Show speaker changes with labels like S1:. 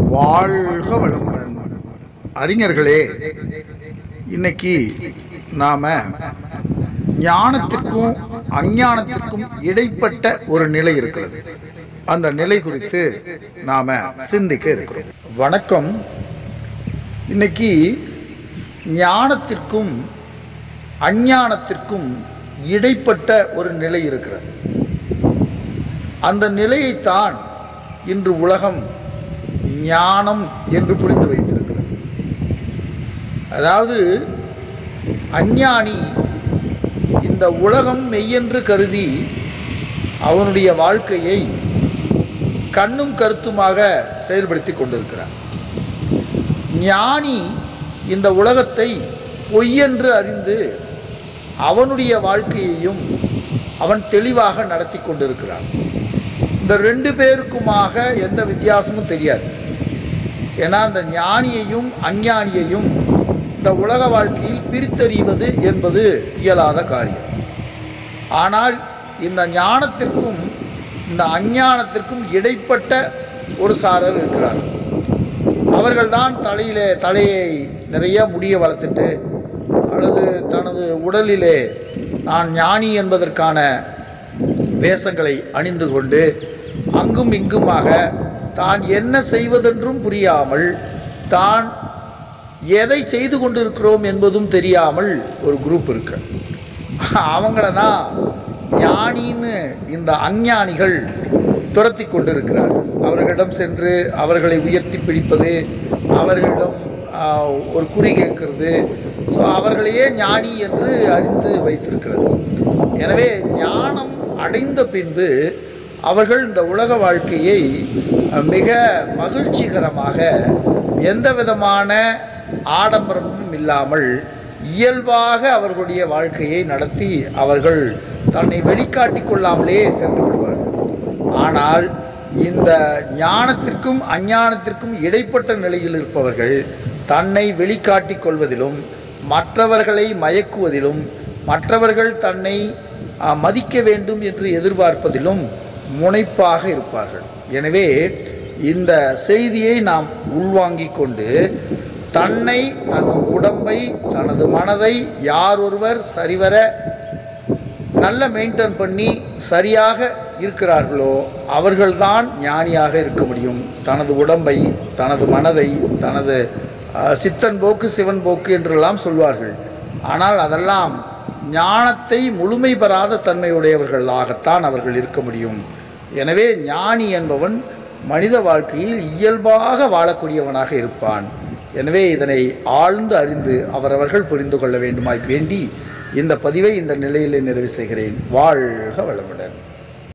S1: வாழ்க வளமுடன். அறிஞர்களே, இன்னைக்கு நாம ஞானத்திற்கும் அஞ்ஞானத்திற்கும் இடைப்பட்ட ஒரு நிலை இருக்கிறது. அந்த நிலை குறித்து நாம சிந்திக்க இருக்கிறோம். வணக்கம். இன்னைக்கு ஞானத்திற்கும் அஞ்ஞானத்திற்கும் இடைப்பட்ட ஒரு நிலை இருக்கிறது. அந்த நிலையைத்தான் இன்று உலகம் ஞானம் என்று புரிந்து வைத்திருக்கிறது. அதாவது அஞ்ஞானி இந்த உலகம் மெய்யென்று கருதி அவனுடைய வாழ்க்கையை கண்ணும் கருத்துமாக செயல்படுத்தி கொண்டிருக்கிறான். ஞானி இந்த உலகத்தை பொய்யென்று அறிந்து அவனுடைய வாழ்க்கையையும் அவன் தெளிவாக நடத்தி கொண்டிருக்கிறான். இந்த ரெண்டு பேருக்குமாக எந்த வித்தியாசமும் தெரியாது. ஏன்னா அந்த ஞானியையும் அஞ்ஞானியையும் இந்த உலக வாழ்க்கையில் பிரித்தறிவது என்பது இயலாத காரியம். ஆனால் இந்த ஞானத்திற்கும் இந்த அஞ்ஞானத்திற்கும் இடைப்பட்ட ஒரு சாரர் இருக்கிறார். அவர்கள்தான் தலையை நிறைய முடிய வளர்த்துட்டு அல்லது தனது உடலிலே நான் ஞானி என்பதற்கான வேஷங்களை அணிந்து கொண்டு அங்கும் இங்குமாக தான் என்ன செய்வதென்றும் புரியாமல் தான் எதை செய்து கொண்டிருக்கிறோம் என்பதும் தெரியாமல் ஒரு குரூப் இருக்கு. அவங்கள தான் ஞானின்னு இந்த அஞ்ஞானிகள் துரத்தி கொண்டிருக்கிறார். அவர்களிடம் சென்று அவர்களை உயர்த்தி பிடிப்பது, அவர்களிடம் ஒரு குறி கேட்கிறது, ஸோ அவர்களையே ஞானி என்று அறிந்து வைத்திருக்கிறது. எனவே ஞானம் அடைந்த பின்பு அவர்கள் இந்த உலக வாழ்க்கையை மிக மகிழ்ச்சிகரமாக எந்த விதமான ஆடம்பரமும் இல்லாமல் இயல்பாக அவர்களுடைய வாழ்க்கையை நடத்தி அவர்கள் தன்னை வெளிக்காட்டி கொள்ளாமலே சென்று விடுவார்கள். ஆனால் இந்த ஞானத்திற்கும் அஞ்ஞானத்திற்கும் இடைப்பட்ட நிலையில் இருப்பவர்கள் தன்னை வெளிக்காட்டி கொள்வதிலும் மற்றவர்களை மயக்குவதிலும் மற்றவர்கள் தன்னை மதிக்க வேண்டும் என்று எதிர்பார்ப்பதிலும் முனைப்பாக இருப்பார்கள். எனவே இந்த செய்தியை நாம் உள்வாங்கிக் கொண்டு தன்னை, தன் உடம்பை, தனது மனதை யார் ஒருவர் சரிவர நல்ல மெயின்டைன் பண்ணி சரியாக இருக்கிறார்களோ அவர்கள்தான் ஞானியாக இருக்க முடியும். தனது உடம்பை, தனது மனதை, தனது சித்தன் போக்கு சிவன் போக்கு என்றெல்லாம் சொல்வார்கள். ஆனால் அதெல்லாம் ஞானத்தை முழுமை பெறாத தன்மையுடையவர்களாகத்தான் அவர்கள் இருக்க முடியும். எனவே ஞானி என்பவன் மனித வாழ்க்கையில் இயல்பாக வாழக்கூடியவனாக இருப்பான். எனவே இதனை ஆழ்ந்து அறிந்து அவரவர்கள் புரிந்து கொள்ள வேண்டுமாய் வேண்டி இந்த பதிவை இந்த நிலையிலே நிறைவு செய்கிறேன். வாழ்க வளமுடன்.